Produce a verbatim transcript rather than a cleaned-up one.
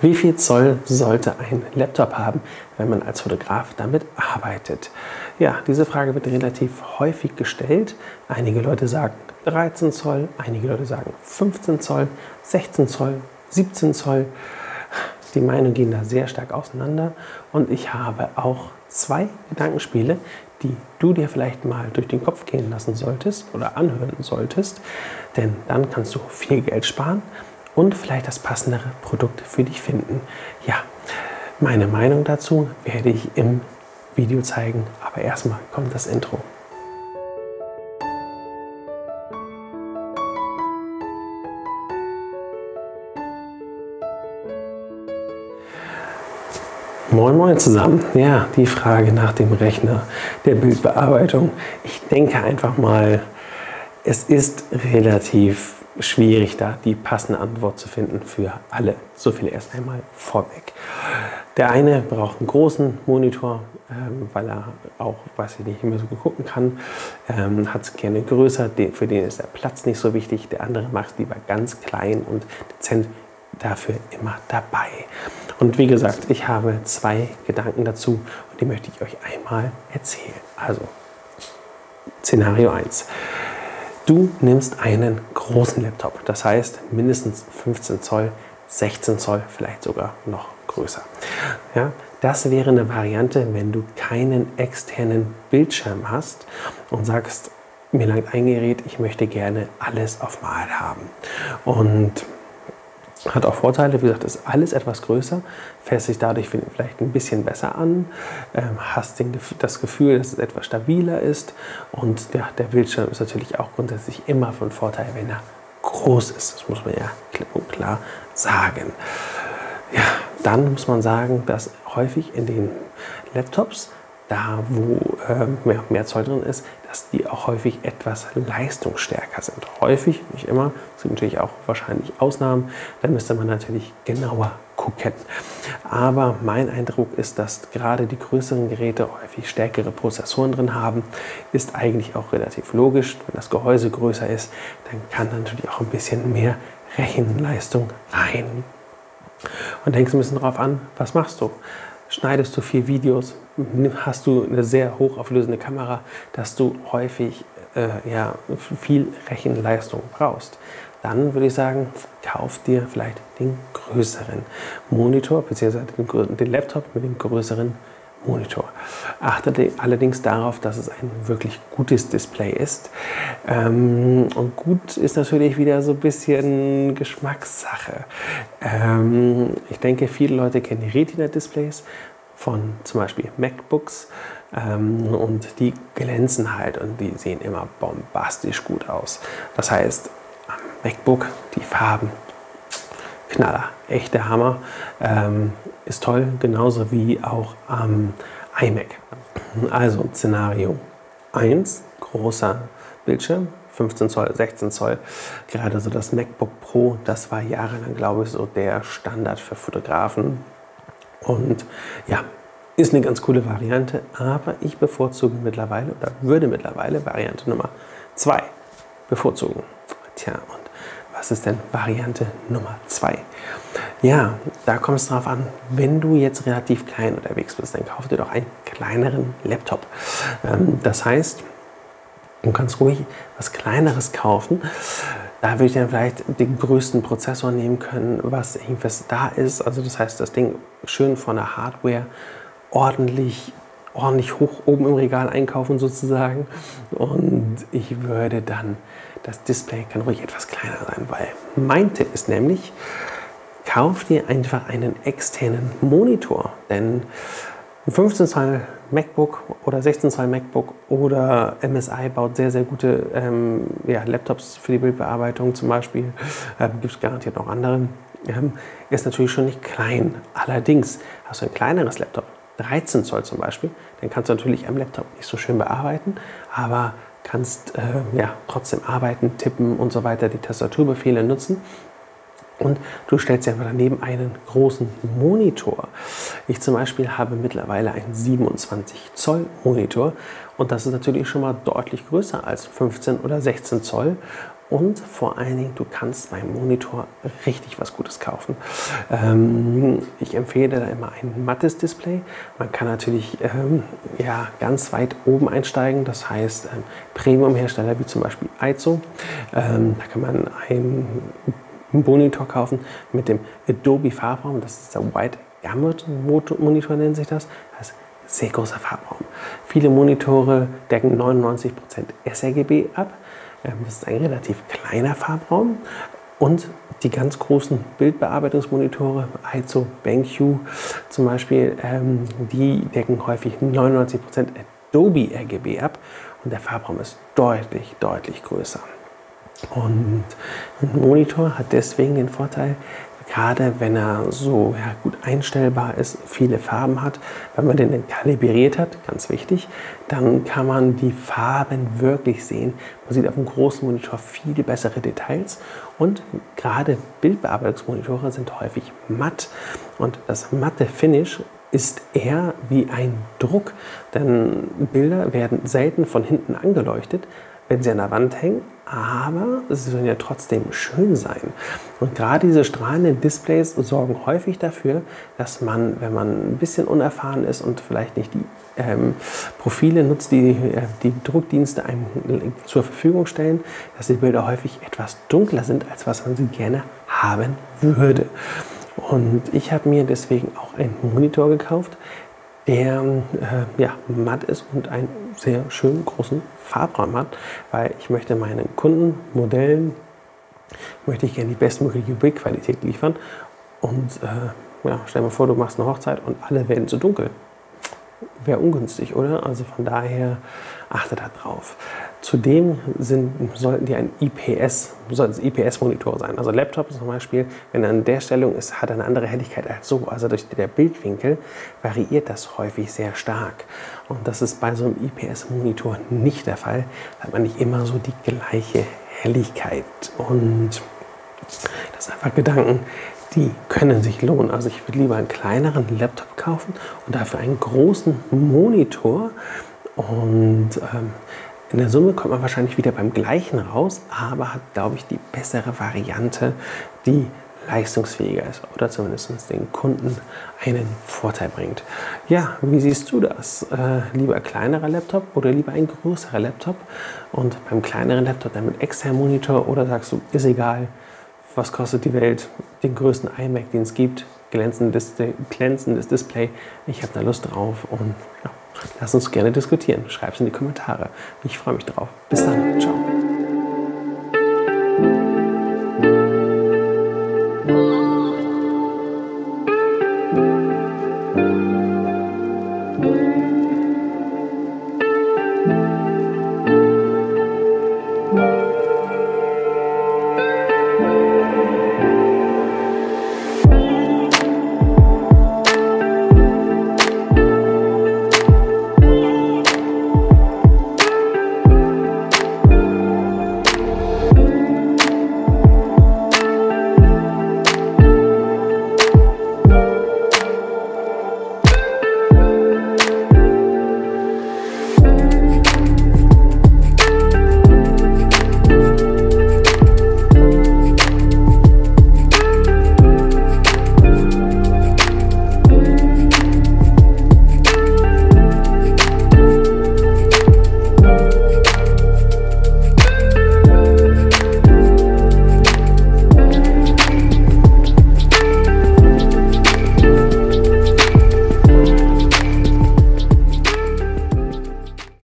Wie viel Zoll sollte ein Laptop haben, wenn man als Fotograf damit arbeitet? Ja, diese Frage wird relativ häufig gestellt. Einige Leute sagen dreizehn Zoll, einige Leute sagen fünfzehn Zoll, sechzehn Zoll, siebzehn Zoll. Die Meinungen gehen da sehr stark auseinander und ich habe auch zwei Gedankenspiele, die du dir vielleicht mal durch den Kopf gehen lassen solltest oder anhören solltest, denn dann kannst du viel Geld sparen und vielleicht das passendere Produkt für dich finden. Ja, meine Meinung dazu werde ich im Video zeigen, aber erstmal kommt das Intro. Moin Moin zusammen. Ja, die Frage nach dem Rechner der Bildbearbeitung. Ich denke einfach mal, es ist relativ schwierig, da die passende Antwort zu finden für alle. So viel erst einmal vorweg. Der eine braucht einen großen Monitor, ähm, weil er auch, weiß ich nicht, immer so gut gucken kann. Ähm, hat es gerne größer, den, für den ist der Platz nicht so wichtig. Der andere macht es lieber ganz klein und dezent, dafür immer dabei. Und wie gesagt, ich habe zwei Gedanken dazu und die möchte ich euch einmal erzählen. Also, Szenario eins. Du nimmst einen großen Laptop, das heißt mindestens fünfzehn Zoll, sechzehn Zoll, vielleicht sogar noch größer. Ja, das wäre eine Variante, wenn du keinen externen Bildschirm hast und sagst, mir langt ein Gerät, ich möchte gerne alles auf Mal haben. Und hat auch Vorteile, wie gesagt, ist alles etwas größer, fährt sich dadurch vielleicht ein bisschen besser an, ähm, hast den, das Gefühl, dass es etwas stabiler ist und der, der Bildschirm ist natürlich auch grundsätzlich immer von Vorteil, wenn er groß ist. Das muss man ja klipp und klar sagen. Ja, dann muss man sagen, dass häufig in den Laptops, da wo äh, mehr, mehr Zoll drin ist, dass die auch häufig etwas leistungsstärker sind. Häufig, nicht immer, es gibt natürlich auch wahrscheinlich Ausnahmen, da müsste man natürlich genauer gucken. Aber mein Eindruck ist, dass gerade die größeren Geräte häufig stärkere Prozessoren drin haben, ist eigentlich auch relativ logisch. Wenn das Gehäuse größer ist, dann kann natürlich auch ein bisschen mehr Rechenleistung rein. Und denkst ein bisschen darauf an, was machst du? Schneidest du viel Videos? Hast du eine sehr hochauflösende Kamera, dass du häufig äh, ja, viel Rechenleistung brauchst? Dann würde ich sagen, kauf dir vielleicht den größeren Monitor bzw. Den, den Laptop mit dem größeren Monitor. Achte allerdings darauf, dass es ein wirklich gutes Display ist. Ähm, und gut ist natürlich wieder so ein bisschen Geschmackssache. Ähm, ich denke, viele Leute kennen die Retina-Displays von zum Beispiel MacBooks ähm, und die glänzen halt und die sehen immer bombastisch gut aus. Das heißt, am MacBook die Farben, Knaller, echt der Hammer, ähm, ist toll, genauso wie auch am iMac. Also Szenario eins, großer Bildschirm, fünfzehn Zoll, sechzehn Zoll, gerade so das MacBook Pro, das war jahrelang, glaube ich, so der Standard für Fotografen und ja, ist eine ganz coole Variante, aber ich bevorzuge mittlerweile oder würde mittlerweile Variante Nummer zwei bevorzugen. Tja, und was ist denn Variante Nummer zwei? Ja, da kommt es darauf an, wenn du jetzt relativ klein unterwegs bist, dann kauf dir doch einen kleineren Laptop. Ähm, das heißt, du kannst ruhig was Kleineres kaufen. Da würde ich dann vielleicht den größten Prozessor nehmen können, was irgendwas da ist. Also das heißt, das Ding schön von der Hardware ordentlich, ordentlich hoch oben im Regal einkaufen sozusagen. Und ich würde dann, das Display kann ruhig etwas kleiner sein, weil mein Tipp ist nämlich, kauf dir einfach einen externen Monitor, denn ein fünfzehn Zoll MacBook oder sechzehn Zoll MacBook oder M S I baut sehr, sehr gute ähm, ja, Laptops für die Bildbearbeitung zum Beispiel, ähm, gibt es garantiert noch andere, ähm, ist natürlich schon nicht klein. Allerdings hast du ein kleineres Laptop, dreizehn Zoll zum Beispiel, dann kannst du natürlich am Laptop nicht so schön bearbeiten, aber kannst äh, ja, trotzdem arbeiten, tippen und so weiter, die Tastaturbefehle nutzen. Und du stellst dir einfach daneben einen großen Monitor. Ich zum Beispiel habe mittlerweile einen siebenundzwanzig Zoll Monitor und das ist natürlich schon mal deutlich größer als fünfzehn oder sechzehn Zoll. Und vor allen Dingen, du kannst beim Monitor richtig was Gutes kaufen. Ähm, ich empfehle da immer ein mattes Display. Man kann natürlich ähm, ja, ganz weit oben einsteigen. Das heißt, ähm, Premium-Hersteller wie zum Beispiel Aizo. Ähm, da kann man einen Monitor kaufen mit dem Adobe Farbraum. Das ist der White Gamut Monitor, nennt sich das. Das ist ein sehr großer Farbraum. Viele Monitore decken neunundneunzig Prozent sRGB ab. Das ist ein relativ kleiner Farbraum. Und die ganz großen Bildbearbeitungsmonitore, Aizo, BenQ zum Beispiel, ähm, die decken häufig neunundneunzig Prozent Adobe R G B ab. Und der Farbraum ist deutlich, deutlich größer. Und ein Monitor hat deswegen den Vorteil, gerade wenn er so ja, gut einstellbar ist, viele Farben hat, wenn man den kalibriert hat, ganz wichtig, dann kann man die Farben wirklich sehen. Man sieht auf dem großen Monitor viele bessere Details und gerade Bildbearbeitungsmonitore sind häufig matt und das matte Finish ist eher wie ein Druck, denn Bilder werden selten von hinten angeleuchtet, wenn sie an der Wand hängen, aber sie sollen ja trotzdem schön sein. Und gerade diese strahlenden Displays sorgen häufig dafür, dass man, wenn man ein bisschen unerfahren ist und vielleicht nicht die ähm, Profile nutzt, die äh, die Druckdienste einem zur Verfügung stellen, dass die Bilder häufig etwas dunkler sind, als was man sie gerne haben würde. Und ich habe mir deswegen auch einen Monitor gekauft, der äh, ja, matt ist und einen sehr schönen großen Farbraum hat, weil ich möchte meinen Kunden, Modellen, möchte ich gerne die bestmögliche Bildqualität liefern und äh, ja, stell dir vor, du machst eine Hochzeit und alle werden zu dunkel. Wäre ungünstig, oder? Also von daher achte da drauf. Zudem sind, sollten die ein I P S, sollten es I P S-Monitore sein. Also Laptop zum Beispiel, wenn er an der Stellung ist, hat er eine andere Helligkeit als so. Also durch den Bildwinkel variiert das häufig sehr stark. Und das ist bei so einem I P S-Monitor nicht der Fall. Da hat man nicht immer so die gleiche Helligkeit. Und das sind einfach Gedanken, die können sich lohnen. Also ich würde lieber einen kleineren Laptop kaufen und dafür einen großen Monitor. Und ähm, in der Summe kommt man wahrscheinlich wieder beim gleichen raus, aber hat, glaube ich, die bessere Variante, die leistungsfähiger ist oder zumindest den Kunden einen Vorteil bringt. Ja, wie siehst du das? Äh, lieber ein kleinerer Laptop oder lieber ein größerer Laptop? Und beim kleineren Laptop dann mit externem Monitor oder sagst du, ist egal, was kostet die Welt, den größten iMac, den es gibt, glänzendes, glänzendes Display, ich habe da Lust drauf und ja, lass uns gerne diskutieren. Schreib es in die Kommentare. Ich freue mich drauf. Bis dann. Ciao.